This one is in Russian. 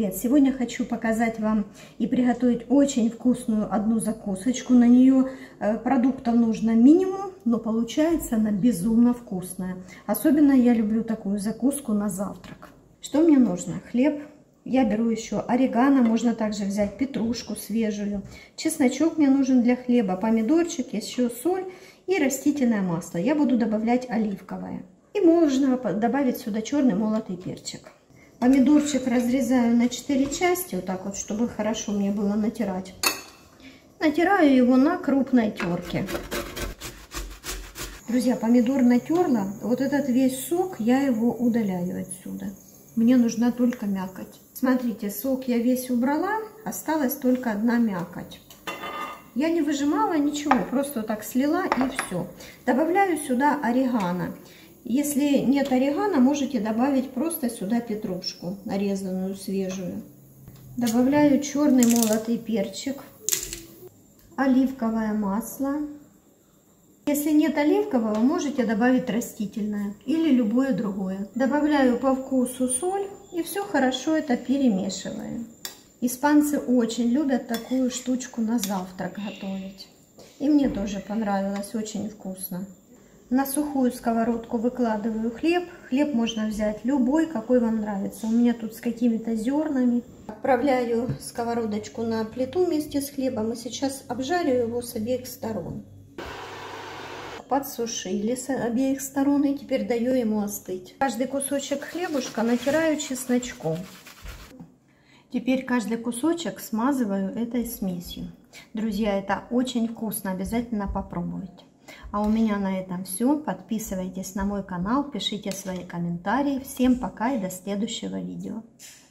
привет! Сегодня хочу показать вам и приготовить очень вкусную одну закусочку. На нее продуктов нужно минимум, но получается она безумно вкусная. Особенно я люблю такую закуску на завтрак. Что мне нужно? Хлеб. Я беру еще орегано, можно также взять петрушку свежую. Чесночок мне нужен для хлеба, помидорчик, еще соль и растительное масло. Я буду добавлять оливковое. И можно добавить сюда черный молотый перчик. Помидорчик разрезаю на 4 части, вот так вот, чтобы хорошо мне было натирать. Натираю его на крупной терке. Друзья, помидор натерла, вот этот весь сок я его удаляю отсюда. Мне нужна только мякоть. Смотрите, сок я весь убрала, осталась только одна мякоть. Я не выжимала ничего, просто вот так слила и все. Добавляю сюда орегано. Если нет орегано, можете добавить просто сюда петрушку, нарезанную свежую. Добавляю черный молотый перчик, оливковое масло. Если нет оливкового, можете добавить растительное или любое другое. Добавляю по вкусу соль и все хорошо это перемешиваю. Испанцы очень любят такую штучку на завтрак готовить. И мне тоже понравилось, очень вкусно. На сухую сковородку выкладываю хлеб. Хлеб можно взять любой, какой вам нравится. У меня тут с какими-то зернами. Отправляю сковородочку на плиту вместе с хлебом. И сейчас обжарю его с обеих сторон. Подсушили с обеих сторон. И теперь даю ему остыть. Каждый кусочек хлебушка натираю чесночком. Теперь каждый кусочек смазываю этой смесью. Друзья, это очень вкусно. Обязательно попробуйте. А у меня на этом все. Подписывайтесь на мой канал, пишите свои комментарии. Всем пока и до следующего видео.